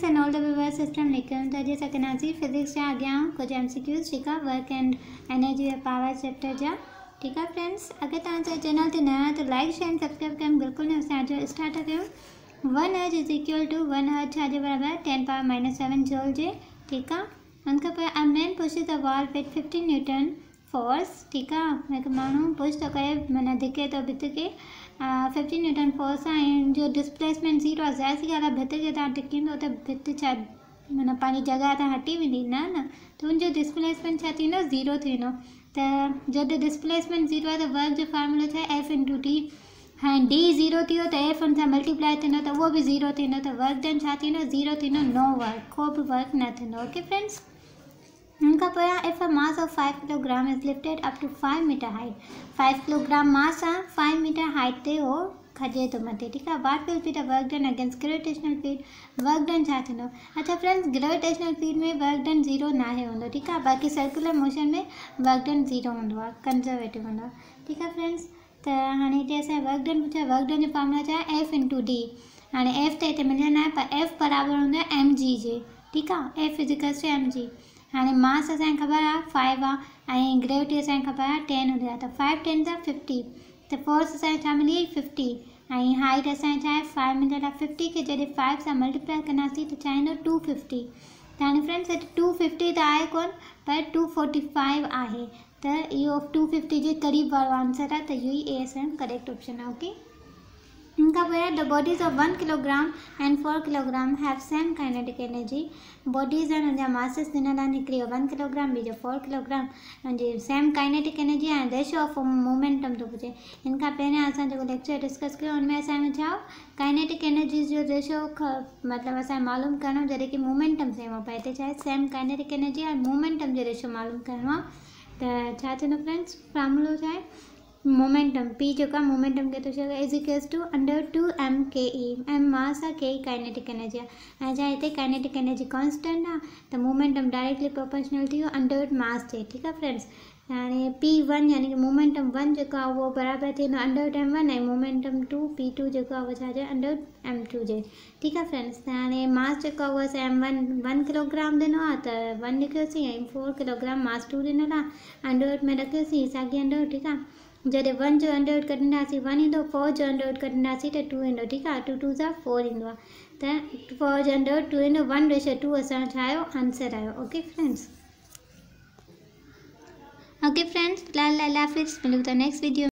Friends and all the viewers system लेकर था जैसा कनासी फिजिक्स जा अॻियां कुछ MCQs ठीक है work and energy and power chapter जा ठीक है फ्रेंड्स। अगर तव्हां चैनल ते नया तो लाइक शेयर सब्सक्राइब करण बिल्कुल न विसारिजो। स्टार्ट कयूं। 1 hertz is equal to 1 hertz छाजे बराबर 10⁻⁻7 जूल जे ठीक है। उनका पर a man pushes a wall with 15 newton force ठीक है। हिकु माण्हू पुश तो करे माना धिके तो भित के 15 न्यूटन फोर्स एंड जो डिस्प्लेसमेंट ज़ीरो आहे। ज़ाहिर सी ॻाल्हि आहे भित के तव्हां टिकींदो त भित छा माना पंहिंजी जॻह ते हटी वेंदी न त उनजो डिस्प्लेसमेंट छा थींदो ज़ीरो थींदो। त जॾहिं डिस्प्लेसमेंट ज़ीरो आहे त वर्क जो फार्मूलो छा आहे F/d। हाँ डी ज़ीरो थी त F उन सां मल्टीप्लाई थींदो त उहो बि ज़ीरो थींदो त वर्क डन छा थींदो ज़ीरो थींदो। नो वर्क को बि वर्क न थींदो। Okay friends. उनका पोयां if a mass of 5 kilogram is lifted up to 5 meter height 5 kilogram mass आहे 5 मीटर हाइट ते हो खजे तो मथे ठीक है। What will be the work done against gravitational field. Work done छा थींदो। अच्छा फ्रेंड्स ग्रेविटेशनल फील्ड में वर्क डन ज़ीरो नाहे हूंदो ठीक है। बाक़ी सर्कुलर मोशन में वर्क डन ज़ीरो हूंदो आहे कंजर्वेटिव हूंदो आहे ठीक है फ्रेंड्स। त हाणे हिते असां वर्क डन पुछियो वर्क डन जो फॉर्मूला छा आहे F/d। हाणे F त हिते मिलियल आहे पर F बराबर हूंदो आहे mg जे ठीक आहे। F = mg। हाँ मास असांखे ख़बर आहे 5 आहे ऐं ग्रेविटी असांखे ख़बर आहे 10 हूंदी आहे त 5 10 जा 50 त फोर्स असांखे छा मिली 50 ऐं हाइट असांखे छा आहे 5 मिलियल आहे। 50 खे जॾहिं 5 सां मल्टीप्लाई कंदासीं त छा ईंदो 250। त हाणे फ्रेंड्स हिते 250 त आहे कोन पर 245 आहे त इहो 250 जे क़रीब वारो आंसर आहे त इहो ई ए असांजो करेक्ट ऑप्शन आहे। ओके। इनका पोयां the bodies of 1 kilogram and 4 kilogram have same kinetic energy. Bodies आहिनि हुनजा मासिस ॾिनल आहिनि हिकिड़ी 1 किलोग्राम ॿी जो 4 किलोग्राम हुनजी सेम काइनेटिक एनर्जी ऐं रेशियो ऑफ मोमेंटम थो पुछे। हिन खां पहिरियां असां जेको लेक्चर डिस्कस कयो हुनमें असांजो छा काइनेटिक एनर्जी जो रेशियो मतिलबु असांखे मालूम करणो जॾहिं कि मोमेंटम सेम हो। पर हिते छा आहे सेम काइनेटिक एनर्जी ऐं मोमेंटम जो रेशियो मालूम करणो आहे त छा थींदो फ्रेंड्स फॉर्मूलो छा आहे मोमेंटम P जेका मोमेंटम के तो is equals to √2m/ke। m mass आहे के काइनेटिक एनर्जी आहे ऐं छा हिते काइनेटिक एनर्जी कॉन्स्टेंट आहे त मोमेंटम डायरेक्टली प्रोपोर्शनल थी वियो अंडर मास जे ठीक आहे फ्रेंड्स। हाणे P1 यानी कि मोमेंटम 1 जेको आहे उहो बराबरि थींदो √m1 ऐं मोमेंटम 2 P2 जेको आहे उहो छा आहे √m2 जे ठीक आहे फ्रेंड्स। त हाणे मास जेको आहे उहो असां 1 किलोग्राम ॾिनो आहे त 1 लिखियोसीं ऐं 4 किलोग्राम मास 2 ॾिनल आहे अंडर में रखियोसीं साॻी अंडर ठीक आहे। जॾहिं 1 जो अंडर कढंदासीं 1 ईंदो 4 जो अंडर कढंदासीं त 2 ईंदो ठीक आहे। 2 2 जा 4 ईंदो आहे त 4 जो अंडर 2 ईंदो 1/2 असांजो छा आयो आंसर आयो। Okay friends. ओके फ्रेंड्स फिलहाल लाइ मिलूं था नेक्स्ट वीडियो।